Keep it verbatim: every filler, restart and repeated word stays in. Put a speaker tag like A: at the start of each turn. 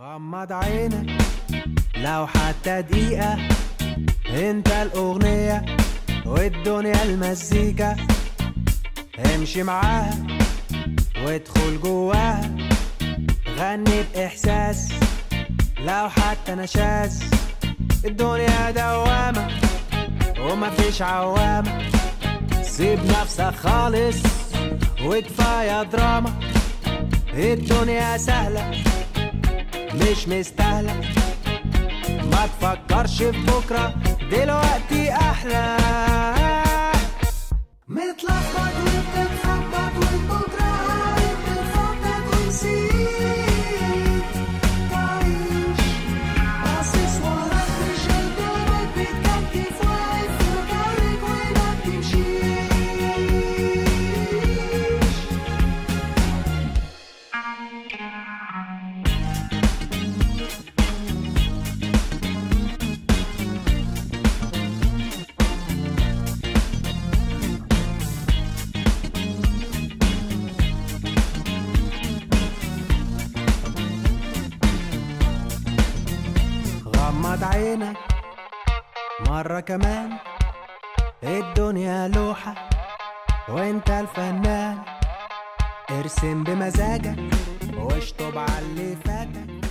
A: غمض عينك لو حتى دقيقة، انت الأغنية والدنيا المزيكا. امشي معاها وادخل جواها، غني بإحساس لو حتى نشاز. الدنيا دوامة ومفيش عوامة، سيب نفسك خالص وكفاية دراما. الدنيا سهلة مش مستاهلة، ما تفكرش في بكرة، دلوقتي أحلى. متلخبط وبتتخبط والبكرة عارف بتخطط ونسيت تعيش، باصص وراك مش قدامك، بتكتف واقف في مكانك وما بتمشيش. غمض عينك مرة كمان، الدنيا لوحة وانت الفنان. ارسم بمزاجك واشطب على اللي فاتك.